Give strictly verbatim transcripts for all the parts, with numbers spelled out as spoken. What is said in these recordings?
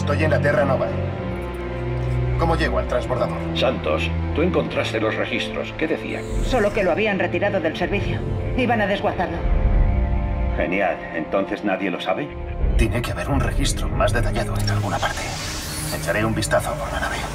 Estoy en la Terra Nova. ¿Cómo llego al transbordador? Santos, tú encontraste los registros. ¿Qué decían? Solo que lo habían retirado del servicio. Iban a desguazarlo. Genial. ¿Entonces nadie lo sabe? Tiene que haber un registro más detallado en alguna parte. Echaré un vistazo por la nave.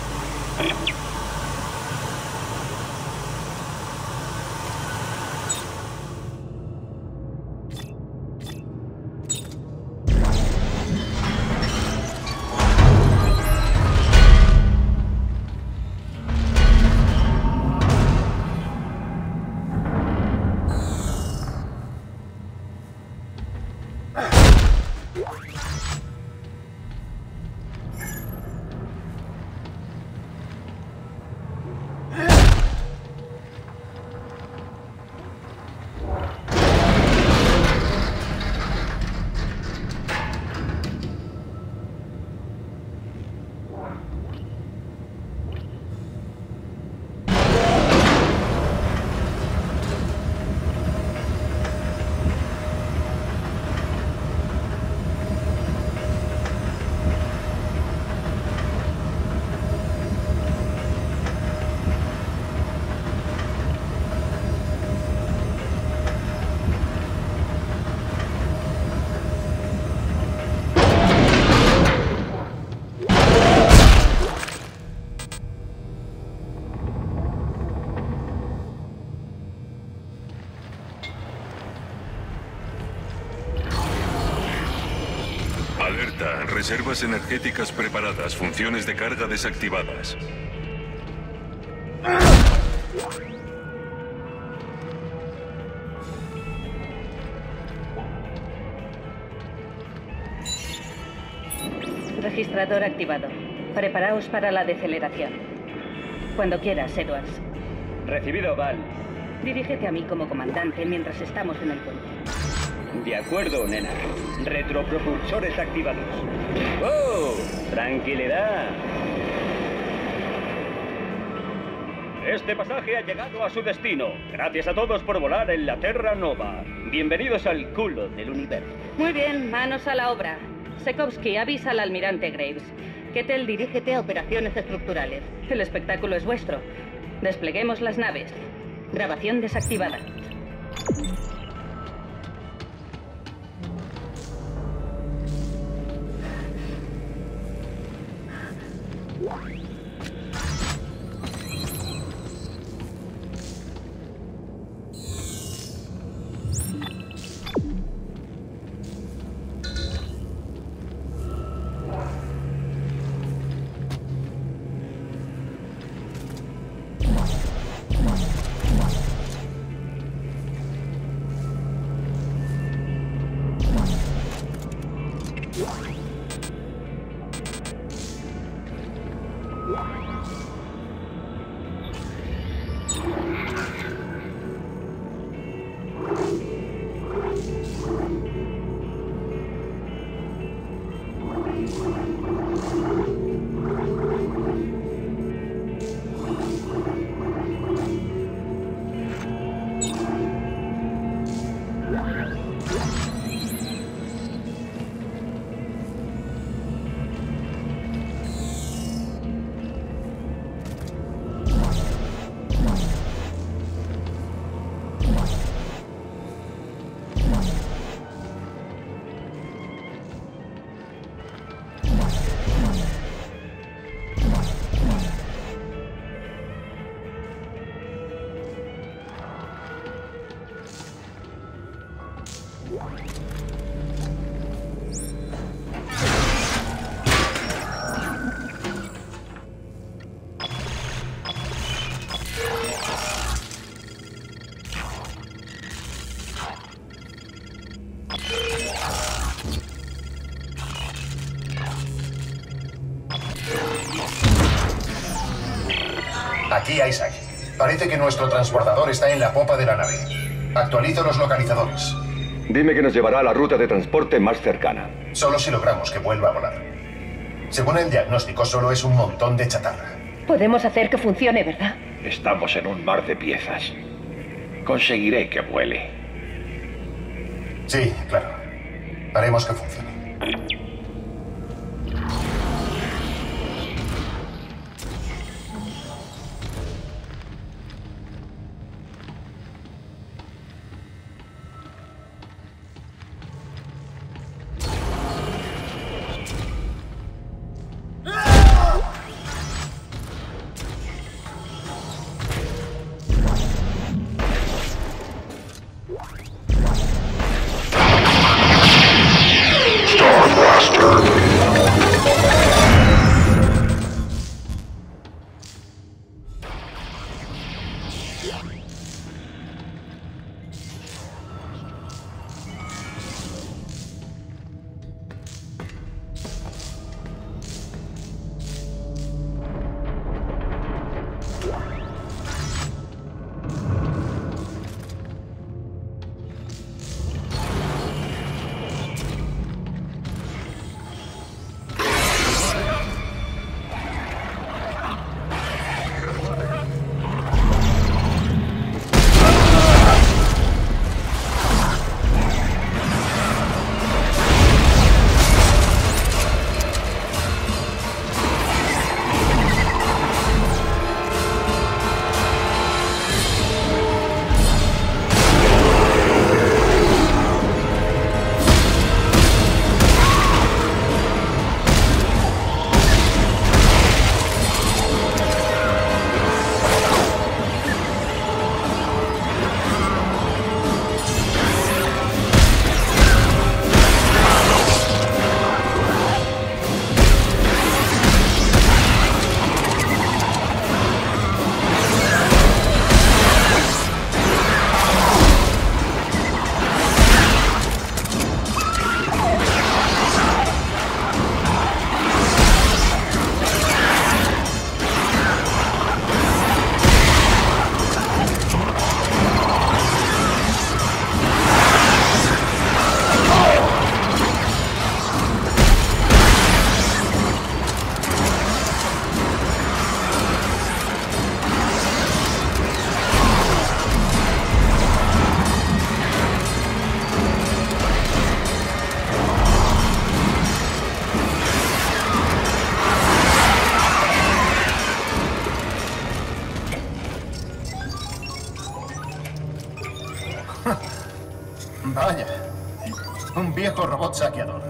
Alerta, reservas energéticas preparadas, funciones de carga desactivadas. Registrador activado. Preparaos para la deceleración. Cuando quieras, Edwards. Recibido, Val. Dirígete a mí como comandante mientras estamos en el puente. De acuerdo, nena. Retropropulsores activados. ¡Oh! ¡Tranquilidad! Este pasaje ha llegado a su destino. Gracias a todos por volar en la Terra Nova. Bienvenidos al culo del universo. Muy bien, manos a la obra. Sekovsky, avisa al almirante Graves. Kettel, dirígete a operaciones estructurales. El espectáculo es vuestro. Despleguemos las naves. Grabación desactivada. Aquí, Isaac. Parece que nuestro transbordador está en la popa de la nave. Actualizo los localizadores. Dime que nos llevará a la ruta de transporte más cercana. Solo si logramos que vuelva a volar. Según el diagnóstico, solo es un montón de chatarra. Podemos hacer que funcione, ¿verdad? Estamos en un mar de piezas. Conseguiré que vuele. Sí, claro. Haremos que funcione. Vaya, un viejo robot saqueador.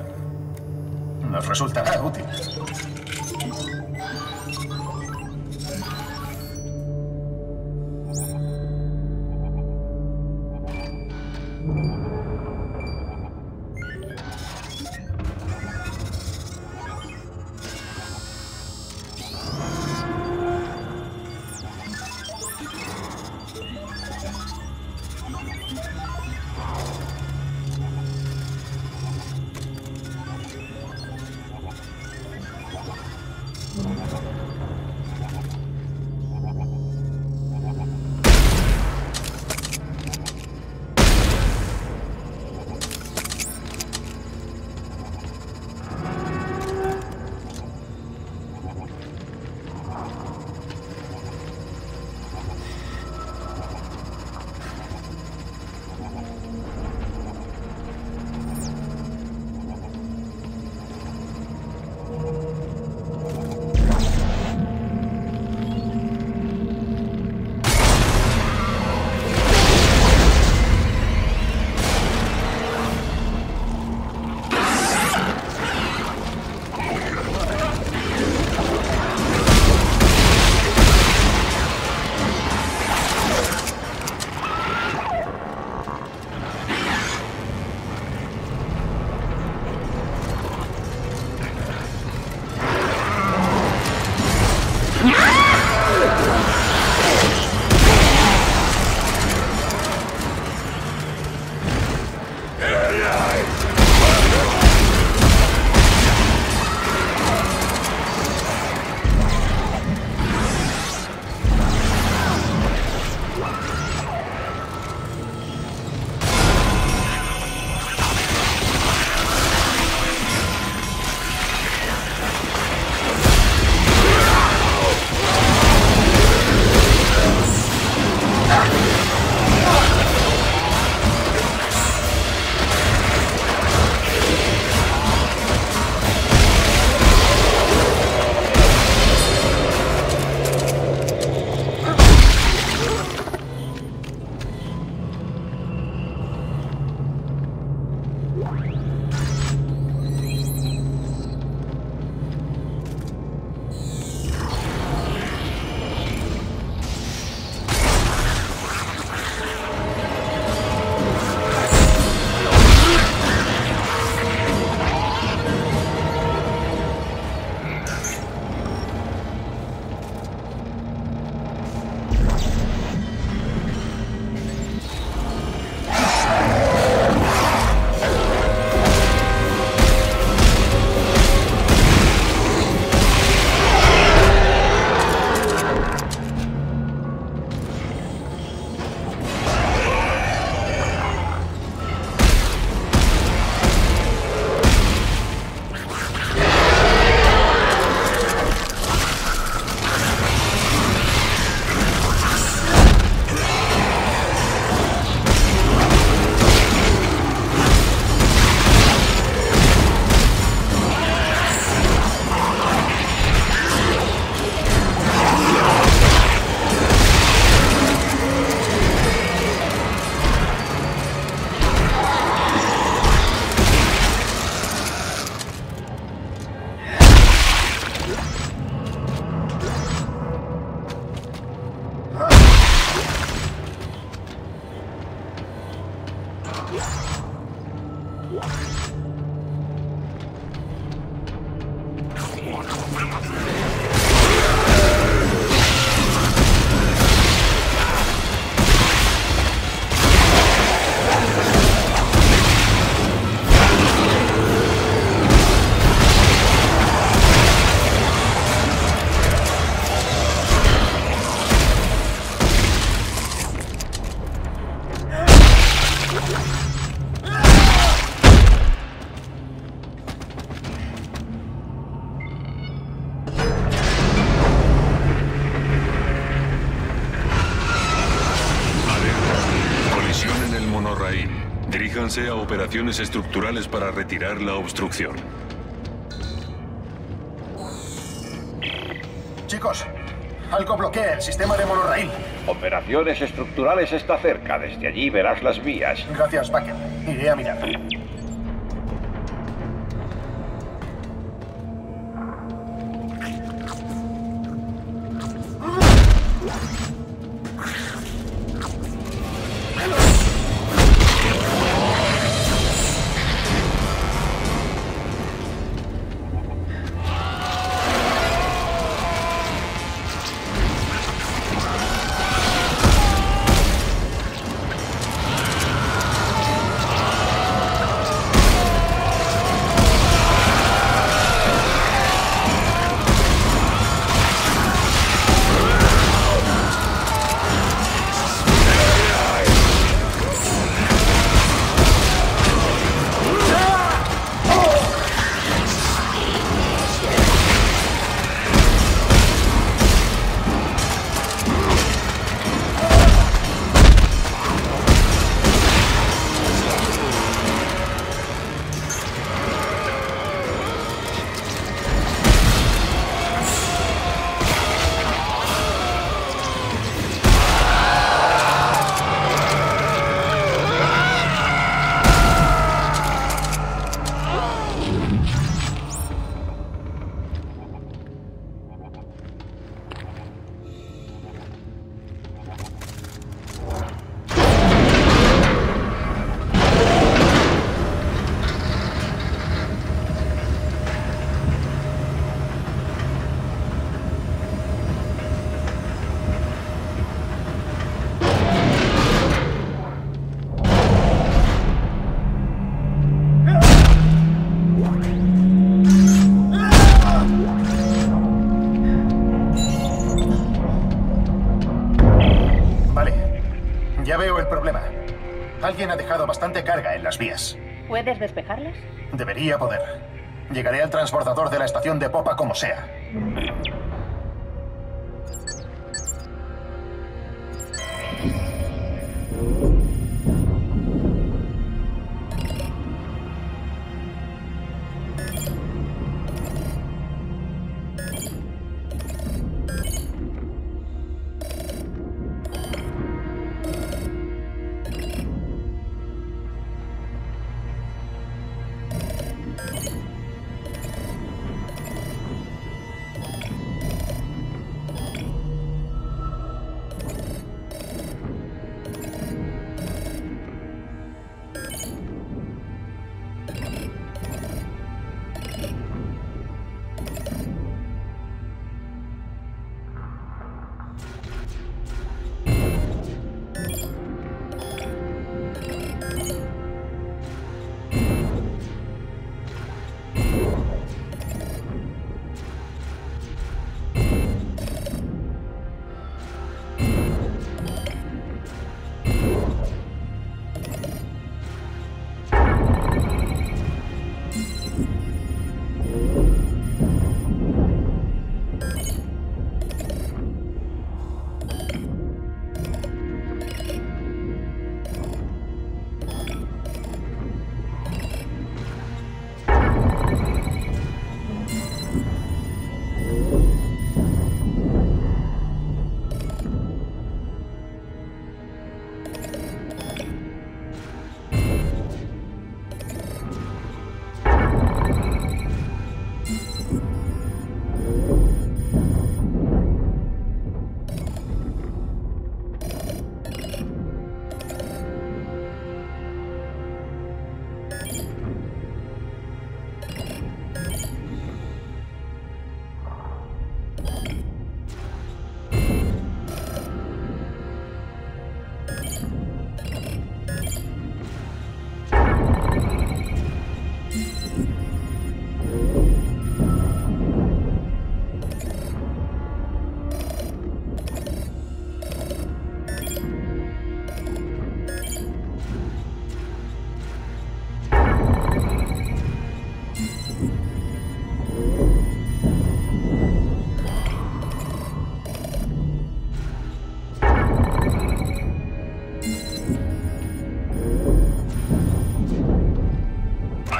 Nos resultará útil. Diríjanse a operaciones estructurales para retirar la obstrucción. Chicos, algo bloquea el sistema de monorraíl. Operaciones estructurales está cerca. Desde allí verás las vías. Gracias, Bucket. Iré a mirar. Ya veo el problema. Alguien ha dejado bastante carga en las vías. ¿Puedes despejarlas? Debería poder. Llegaré al transbordador de la estación de popa como sea.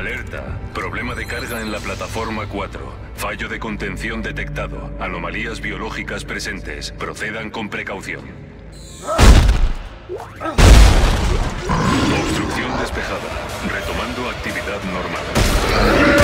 Alerta. Problema de carga en la plataforma cuatro. Fallo de contención detectado. Anomalías biológicas presentes. Procedan con precaución. Obstrucción despejada. Retomando actividad normal.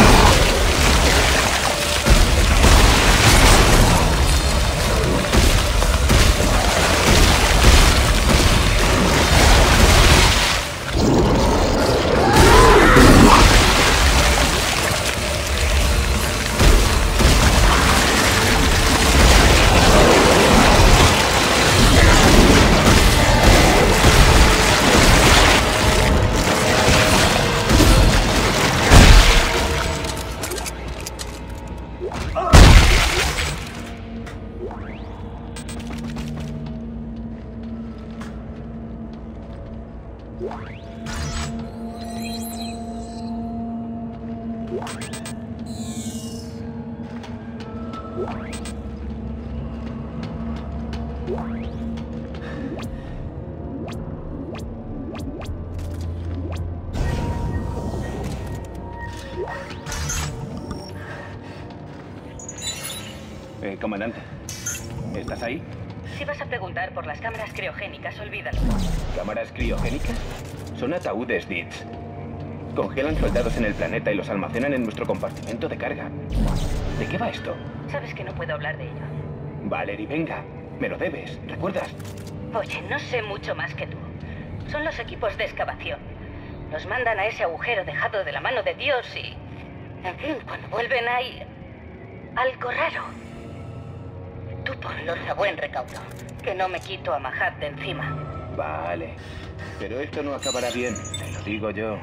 Eh, comandante, ¿estás ahí? Si vas a preguntar por las cámaras criogénicas, olvídalo. ¿Cámaras criogénicas? Son ataúdes, D I T S. Congelan soldados en el planeta y los almacenan en nuestro compartimento de carga. ¿De qué va esto? Sabes que no puedo hablar de ello. Valerie, venga. Me lo debes, ¿recuerdas? Oye, no sé mucho más que tú. Son los equipos de excavación. Nos mandan a ese agujero dejado de la mano de Dios y... En fin, cuando vuelven hay... algo raro. Tú ponlos a buen recaudo, que no me quito a Mahat de encima. Vale. Pero esto no acabará bien, te lo digo yo.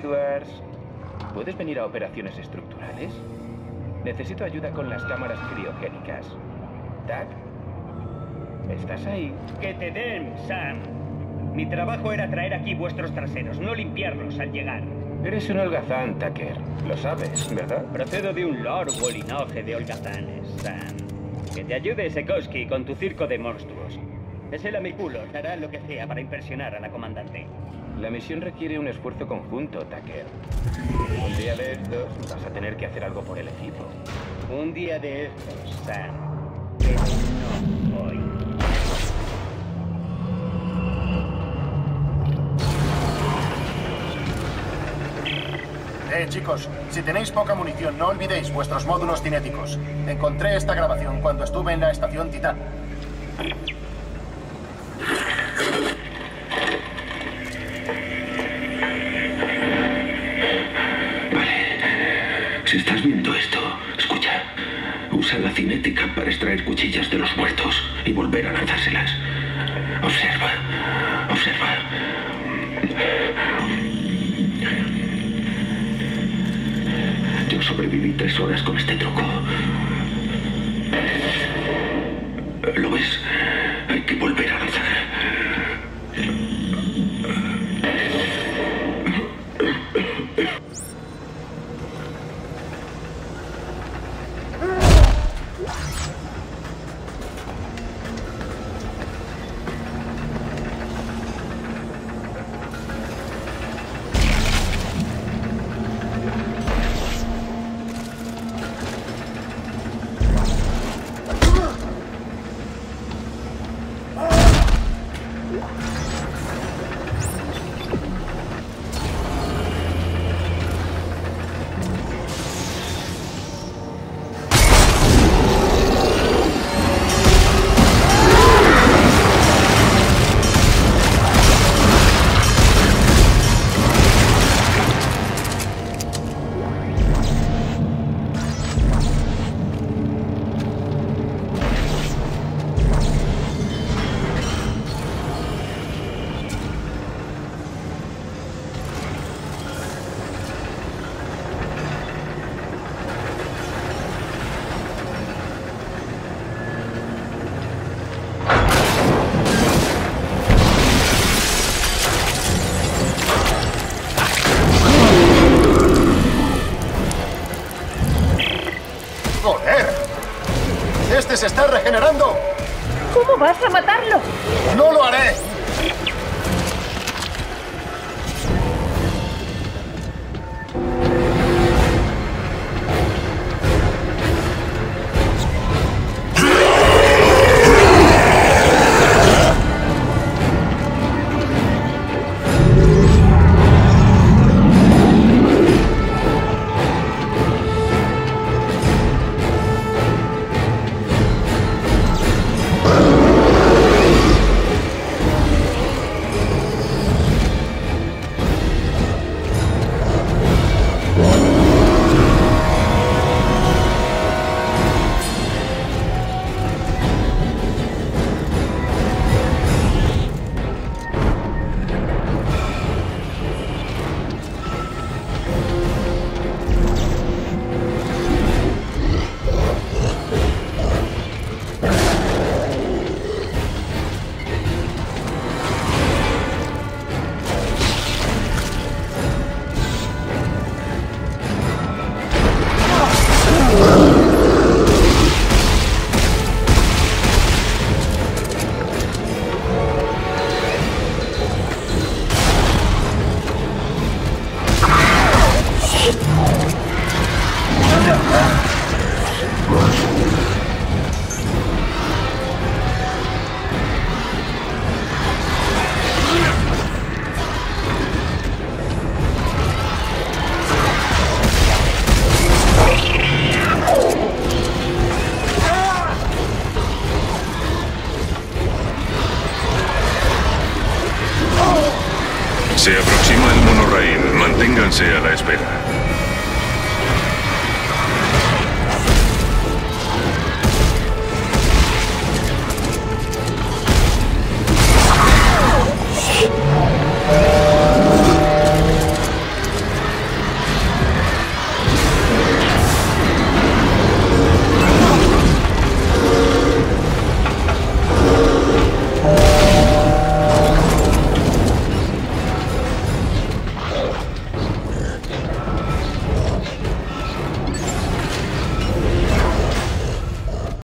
Edwards. ¿Puedes venir a operaciones estructurales? Necesito ayuda con las cámaras criogénicas. ¿Tac? ¿Estás ahí? Que te den, Sam. Mi trabajo era traer aquí vuestros traseros, no limpiarlos al llegar. Eres un holgazán, Tucker. Lo sabes, ¿verdad? Procedo de un largo linaje de holgazanes, Sam. Que te ayude Sekowsky con tu circo de monstruos. Es el amipulo, hará lo que sea para impresionar a la comandante. La misión requiere un esfuerzo conjunto, Tucker. Un día de estos vas a tener que hacer algo por el equipo. Un día de estos, Sam. Pero no hoy. Eh, chicos, si tenéis poca munición, no olvidéis vuestros módulos cinéticos. Encontré esta grabación cuando estuve en la estación Titán. Si estás viendo esto, escucha. Usa la cinética para extraer cuchillas de los muertos y volver a lanzárselas. Observa, observa. Yo sobreviví tres horas con este truco. ¿Lo ves? Hay que volver a lanzar. ¡Se está regenerando! ¿Cómo vas a matarlo? ¡No lo haré! Se aproxima el monorail. Manténganse a la espera.